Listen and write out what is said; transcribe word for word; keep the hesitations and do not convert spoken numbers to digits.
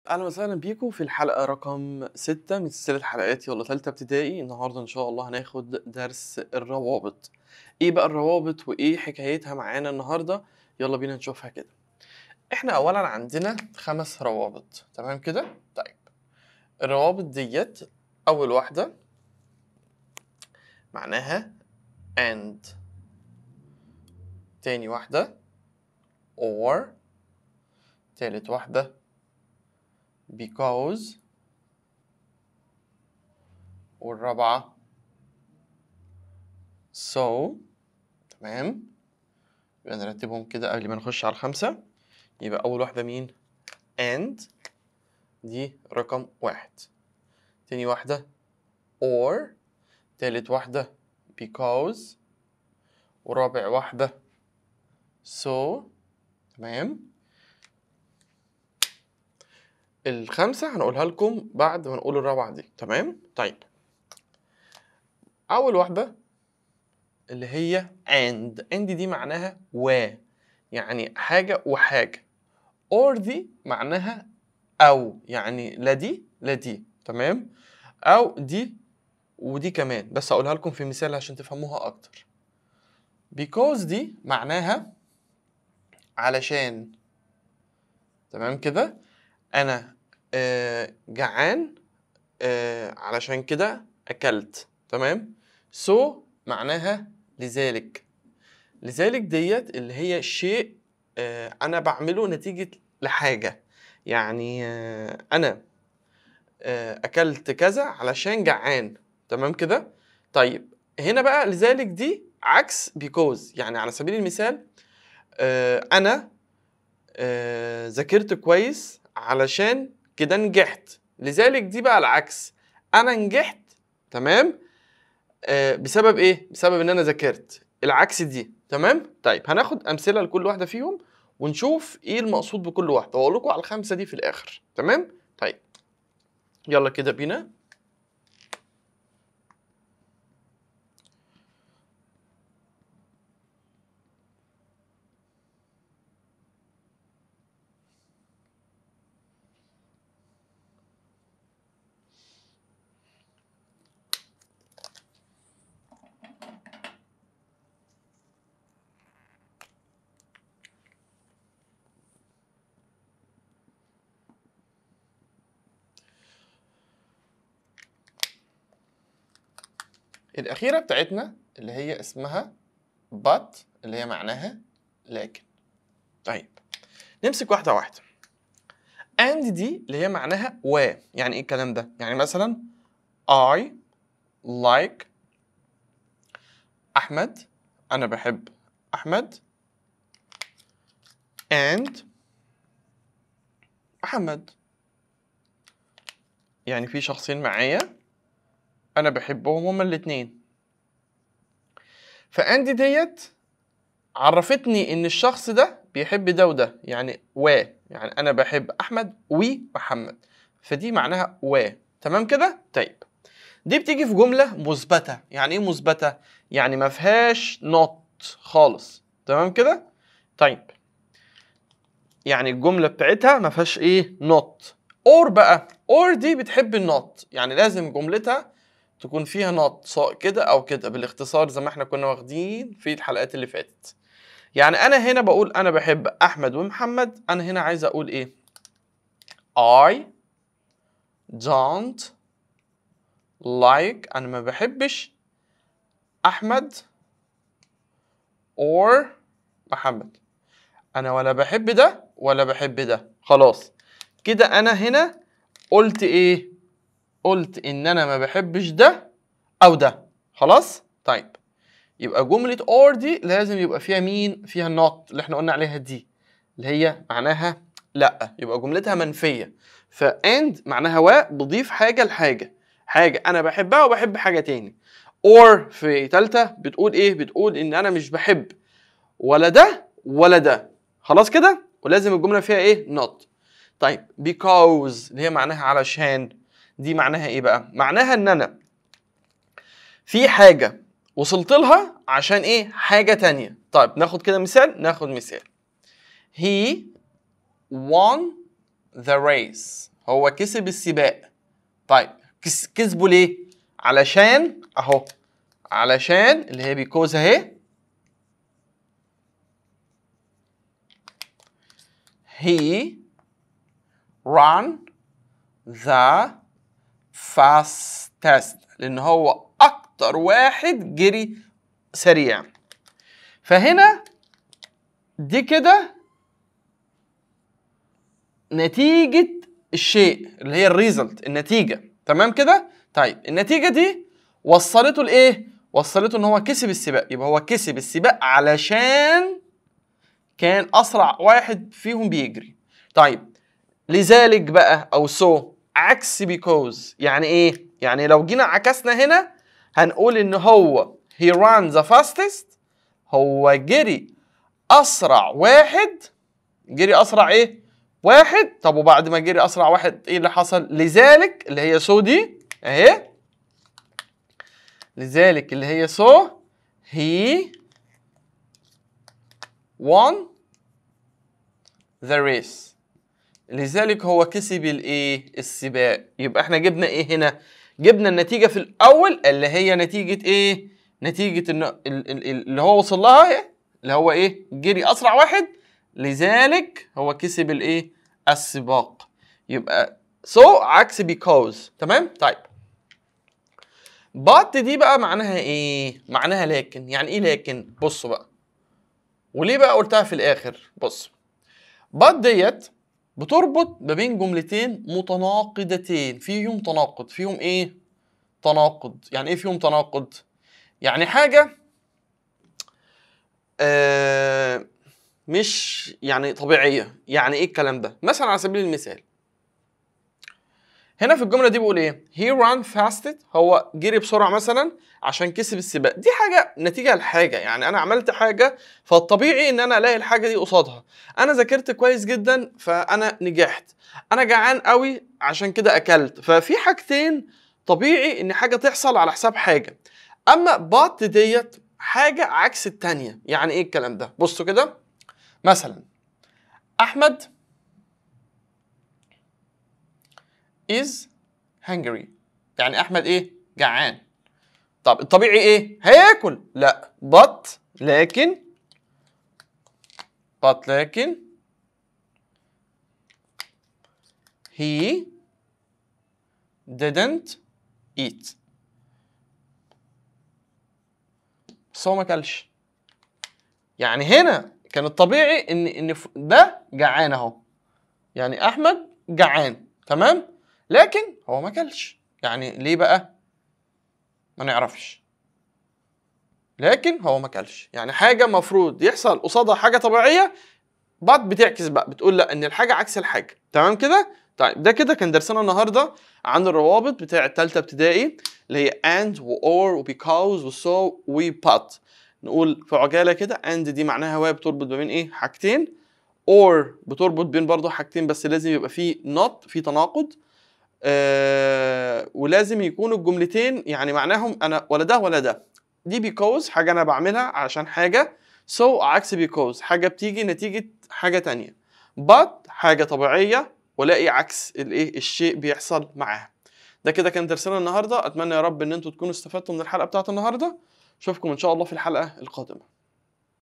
أهلا وسهلا بيكم في الحلقة رقم ستة من سلسلة حلقات يلا تالتة ابتدائي. النهاردة إن شاء الله هناخد درس الروابط. إيه بقى الروابط وإيه حكايتها معانا النهاردة؟ يلا بينا نشوفها كده. إحنا أولا عندنا خمس روابط، تمام كده؟ طيب الروابط ديت أول واحدة معناها and، تاني واحدة or، تالت واحدة because، والرابعة so. تمام، يبقى نرتبهم كده قبل ما نخش على الخمسة. يبقى أول واحدة مين؟ and، دي رقم واحد. تاني واحدة or، تالت واحدة because، ورابع واحدة so. تمام، الخمسة هنقولها لكم بعد ما نقول الرابعة دي. تمام، طيب أول واحدة اللي هي and. and دي معناها و، يعني حاجة وحاجة. or دي معناها أو، يعني لا دي لا دي. تمام، أو دي ودي كمان، بس أقولها لكم في مثال عشان تفهموها أكتر. because دي معناها علشان. تمام كده، أنا آه جعان آه علشان كده أكلت. تمام، so معناها لذلك. لذلك ديت اللي هي شيء آه أنا بعمله نتيجة لحاجة، يعني آه أنا آه أكلت كذا علشان جعان. تمام كده، طيب هنا بقى لذلك دي عكس because. يعني على سبيل المثال آه أنا آه ذاكرت كويس علشان كده نجحت. لذلك دي بقى العكس، أنا نجحت تمام آه بسبب إيه؟ بسبب إن أنا ذاكرت. العكس دي. تمام، طيب هناخد أمثلة لكل واحدة فيهم ونشوف إيه المقصود بكل واحدة، وأقول لكم على الخمسة دي في الآخر. تمام، طيب يلا كده بينا. الأخيرة بتاعتنا اللي هي اسمها but، اللي هي معناها لكن. طيب نمسك واحدة واحدة. and دي اللي هي معناها و. يعني ايه الكلام ده؟ يعني مثلا I like أحمد، أنا بحب أحمد and محمد. يعني في شخصين معايا أنا بحبهم هما الاتنين. فأند ديت عرفتني إن الشخص ده بيحب ده وده، يعني و، يعني أنا بحب أحمد ومحمد، فدي معناها و. تمام كده؟ طيب دي بتيجي في جملة مثبتة. يعني إيه مثبتة؟ يعني ما فيهاش not خالص. تمام كده؟ طيب يعني الجملة بتاعتها ما فيهاش إيه؟ not. or بقى or دي بتحب النوت، يعني لازم جملتها تكون فيها not، سواء كده أو كده بالاختصار زي ما احنا كنا واخدين في الحلقات اللي فاتت. يعني أنا هنا بقول أنا بحب أحمد ومحمد، أنا هنا عايز أقول إيه؟ I don't like، أنا ما بحبش أحمد or محمد، أنا ولا بحب ده ولا بحب ده. خلاص كده أنا هنا قلت إيه؟ قلت إن أنا ما بحبش ده أو ده. خلاص؟ طيب يبقى جملة or دي لازم يبقى فيها مين؟ فيها not اللي احنا قلنا عليها دي، اللي هي معناها لأ، يبقى جملتها منفية. ف and معناها و، بضيف حاجة لحاجة، حاجة أنا بحبها وبحب حاجة تاني. or في تالتة بتقول إيه؟ بتقول إن أنا مش بحب ولا ده ولا ده. خلاص كده؟ ولازم الجملة فيها إيه؟ not. طيب because اللي هي معناها علشان، دي معناها إيه بقى؟ معناها إن أنا في حاجة وصلت لها عشان إيه؟ حاجة تانية. طيب ناخد كده مثال، ناخد مثال. He won the race. هو كسب السباق. طيب كس كسبه ليه؟ علشان اهو، علشان اللي هي بيكوز اهي، he ran the fastest، لان هو اكتر واحد جري سريع. فهنا دي كده نتيجة الشيء اللي هي الريزلت، النتيجة. تمام كده؟ طيب النتيجة دي وصلته لإيه؟ وصلته إن هو كسب السباق. يبقى هو كسب السباق علشان كان أسرع واحد فيهم بيجري. طيب لذلك بقى أو سو عكس because يعني إيه؟ يعني لو جينا عكسنا هنا هنقول إن هو he ran the fastest، هو جري أسرع واحد. جري أسرع إيه؟ واحد. طب وبعد ما جري أسرع واحد إيه اللي حصل؟ لذلك اللي هي سو دي أهي، لذلك اللي هي سو he won the race، لذلك هو كسب الايه؟ السباق. يبقى احنا جبنا ايه هنا؟ جبنا النتيجة في الأول اللي هي نتيجة ايه؟ نتيجة إن اللي هو وصل لها ايه؟ اللي هو ايه؟ جري أسرع واحد، لذلك هو كسب الايه؟ السباق. يبقى so عكس because. تمام؟ طيب but دي بقى معناها ايه؟ معناها لكن. يعني ايه لكن؟ بصوا بقى، وليه بقى قلتها في الآخر؟ بص، but ديت بتربط ما بين جملتين متناقضتين، فيهم تناقض. فيهم ايه؟ تناقض. يعني ايه فيهم تناقض؟ يعني حاجة آه مش يعني طبيعية. يعني ايه الكلام ده؟ مثلا على سبيل المثال هنا في الجملة دي بيقول ايه؟ he ran fastest، هو جري بسرعة مثلا عشان كسب السباق. دي حاجة نتيجة لحاجة، يعني أنا عملت حاجة فالطبيعي إن أنا ألاقي الحاجة دي قصادها. أنا ذاكرت كويس جدا فأنا نجحت. أنا جعان قوي عشان كده أكلت. ففي حاجتين طبيعي إن حاجة تحصل على حساب حاجة. أما but ديت حاجة عكس التانية. يعني إيه الكلام ده؟ بصوا كده، مثلا أحمد is hungry، يعني أحمد إيه؟ جعان. طب الطبيعي إيه؟ هياكل. لا but لكن but لكن he didn't eat، بس هو ما أكلش. يعني هنا كان الطبيعي إن إن ده جعان أهو، يعني أحمد جعان. تمام؟ لكن هو ما أكلش. يعني ليه بقى؟ ما نعرفش. لكن هو ما أكلش، يعني حاجة مفروض يحصل قصادها حاجة طبيعية، بعد بتعكس بقى بتقول لا ان الحاجة عكس الحاجة. تمام كده؟ طيب ده كده كان درسنا النهارده عن الروابط بتاع التالتة ابتدائي اللي هي and و or و because و so و but. نقول في عجالة كده and دي معناها وهي بتربط ما بين ايه؟ حاجتين. or بتربط بين برضه حاجتين بس لازم يبقى فيه not، في تناقض. آه ولازم يكونوا الجملتين يعني معناهم انا ولا ده ولا ده. دي because حاجة انا بعملها عشان حاجة. so عكس because حاجة بتيجي نتيجة حاجة تانية. but حاجة طبيعية ولاقي عكس الايه؟ الشيء بيحصل معاها. ده كده كان درسنا النهارده. اتمنى يا رب ان انتوا تكونوا استفدتوا من الحلقة بتاعت النهارده. اشوفكم ان شاء الله في الحلقة القادمة.